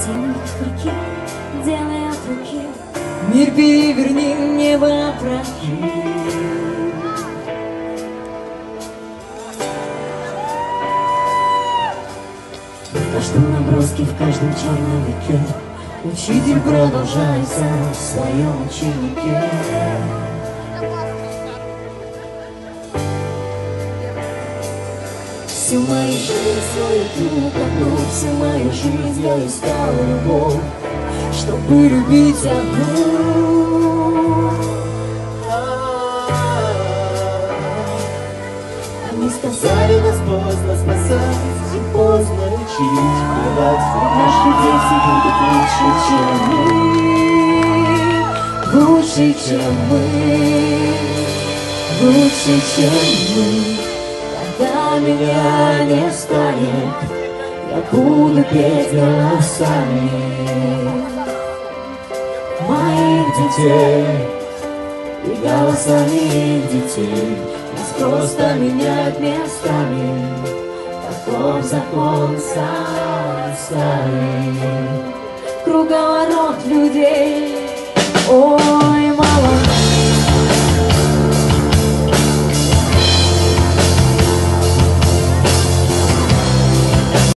Сильные руки, делай от руки. Мир переверни, небо прохи. В каждом наброске, в каждом черновике учитель продолжается в своем ученике. Всю мою жизнь свою ту копну, всю мою жизнь я искал любовь, чтобы любить одну. Они сказали, нас поздно спасать и поздно учить, плевать. Наши дети будут лучше, чем мы, лучше, чем мы. Когда меня не станет, я буду петь голосами моих детей и голосами их детей. Нас просто меняют местами, таков закон старый, круговорот людей. О,